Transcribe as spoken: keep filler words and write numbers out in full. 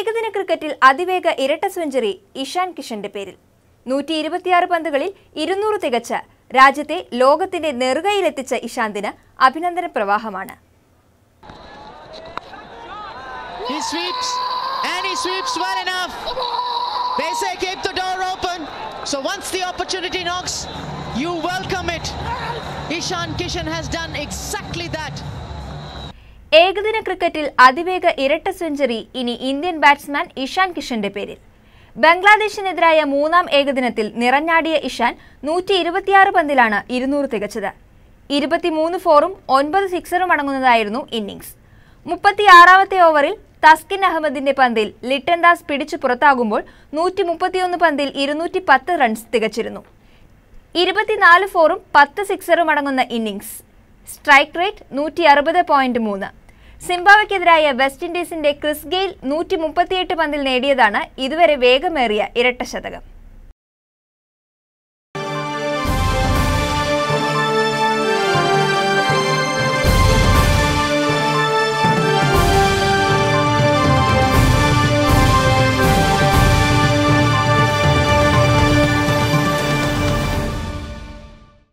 ഏകദിന ക്രിക്കറ്റിൽ അതിവേഗ ഇരട്ട സെഞ്ചുറി ഇഷാൻ കിഷന്റെ പേരിൽ. നൂറ്റി ഇരുപത്തിയാറ് പന്തുകളിൽ ഇരുന്നൂറ് തികച്ച രാജ്യത്തെ ലോകത്തിന്റെ നെറുകയിലെത്തിച്ച ഇഷാന്തിന് അഭിനന്ദന പ്രവാഹമാണ്. He sweeps and he sweeps well enough. They say keep the door open. So once the opportunity knocks, you welcome it. Ishan Kishan has done exactly that. ഏകദിന ക്രിക്കറ്റിൽ അതിവേഗ ഇരട്ട സെഞ്ചുറി ഇനി ഇന്ത്യൻ ബാറ്റ്സ്മാൻ ഇഷാൻ കിഷന്റെ പേരിൽ. ബംഗ്ലാദേശിനെതിരായ മൂന്നാം ഏകദിനത്തിൽ നിറഞ്ഞാടിയ ഇഷാൻ നൂറ്റി ഇരുപത്തിയാറ് പന്തിലാണ് ഇരുന്നൂറ് തികച്ചത്. ഇരുപത്തിമൂന്ന് ഫോറും ഒൻപത് സിക്സറും അടങ്ങുന്നതായിരുന്നു ഇന്നിംഗ്സ്. മുപ്പത്തിയാറാമത്തെ ഓവറിൽ തസ്കിൻ അഹമ്മദിന്റെ പന്തിൽ ലിട്ടൻ ദാസ് പിടിച്ചു പുറത്താകുമ്പോൾ നൂറ്റി മുപ്പത്തിയൊന്ന് പന്തിൽ ഇരുന്നൂറ്റി പത്ത് റൺസ് തികച്ചിരുന്നു. ഇരുപത്തിനാല് ഫോറും പത്ത് സിക്സറും അടങ്ങുന്ന ഇന്നിംഗ്സ്. സ്ട്രൈക്ക് റേറ്റ് നൂറ്റി അറുപത് പോയിന്റ് മൂന്ന്. സിംബാബ്വെക്കെതിരായ വെസ്റ്റ് ഇൻഡീസിന്റെ ക്രിസ് ഗെയിൽ നൂറ്റി മുപ്പത്തിയെട്ട് പന്തിൽ നേടിയതാണ് ഇതുവരെ വേഗമേറിയ ഇരട്ട ശതകം.